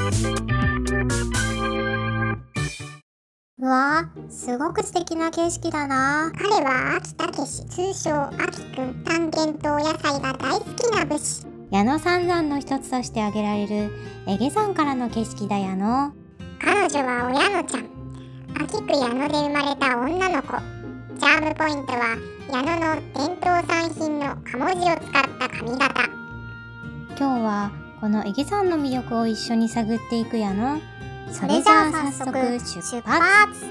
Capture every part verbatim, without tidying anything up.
うわー、すごく素敵な景色だな。 彼は秋武士、通称秋くん。探検とお野菜が大好きな武士。 矢野三山の一つとして挙げられるエゲ山からの景色だ矢野。 彼女は親野ちゃん。秋く矢野で生まれた女の子。チャームポイントは矢野の伝統産品のかもじを使った髪型。 今日はこのエゲ山の魅力を一緒に探っていく矢野。 それじゃあ早速出発。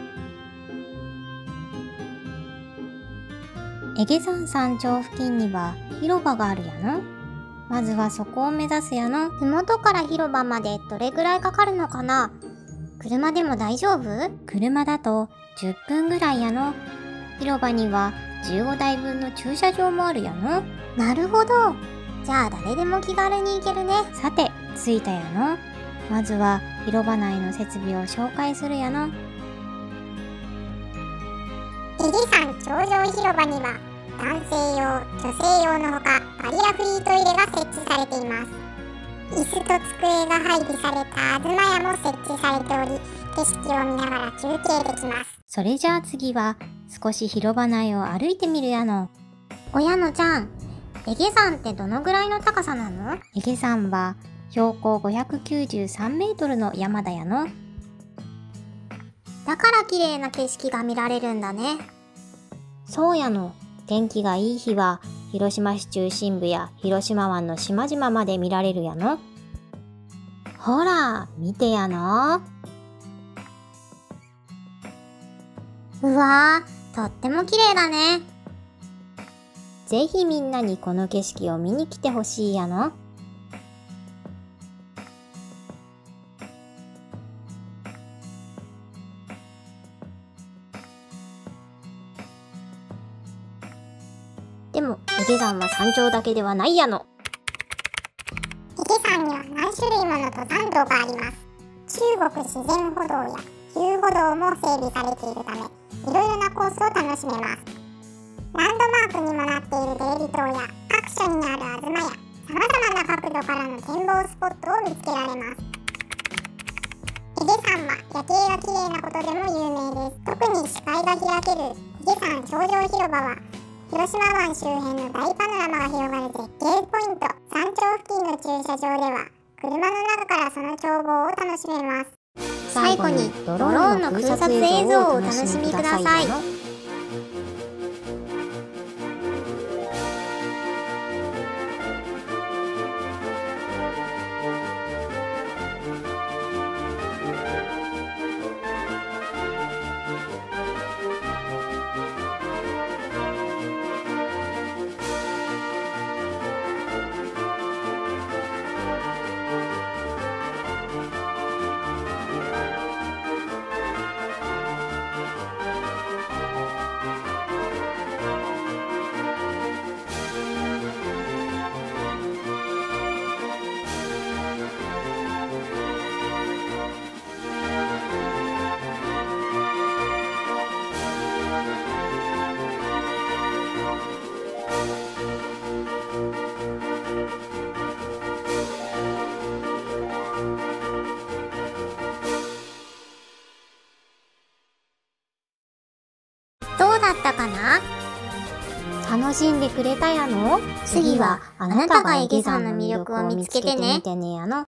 エゲ山山頂付近には広場がある矢野。まずはそこを目指す矢野。 麓から広場までどれぐらいかかるのかな。車でも大丈夫？ 車だとじゅっぷんぐらい矢野。広場にはじゅうごだいぶんの駐車場もある矢野。 なるほど。じゃあ誰でも気軽に行けるね。 さて着いた矢野。まずは広場内の設備を紹介する矢野。 エゲ山頂上広場には男性用、女性用のほかバリアフリートイレが設置されています。椅子と机が配備された東屋も設置されており、景色を見ながら休憩できます。 それじゃあ次は少し広場内を歩いてみる矢野。 親野ちゃん、エゲ山ってどのぐらいの高さなの？ エゲ山は標高ごひゃくきゅうじゅうさんメートルの山だ矢野。 だから綺麗な景色が見られるんだね。 そう矢野。天気がいい日は広島市中心部や広島湾の島々まで見られる矢野。ほら見て矢野。 うわー、とっても綺麗だね。 ぜひみんなにこの景色を見に来てほしい矢野。でもエゲ山は山頂だけではない矢野。 エゲ山には何種類もの登山道があります。中国自然歩道や遊歩道も整備されているため、いろいろなコースを楽しめます。ランドマークにもなっている出入り塔や各所にある東屋、さまざまな角度からの展望スポットを見つけられます。エゲ山は夜景が綺麗なことでも有名です。特に視界が開けるエゲ山頂上広場は広島湾周辺の大パノラマが広がる絶景ポイント。山頂付近の駐車場では車の中からその眺望を楽しめます。 最後にドローンの空撮映像をお楽しみください。どうだったかな？ 楽しんでくれた矢野。 次はあなたがエゲ山の魅力を見つけてね。 見てね矢野。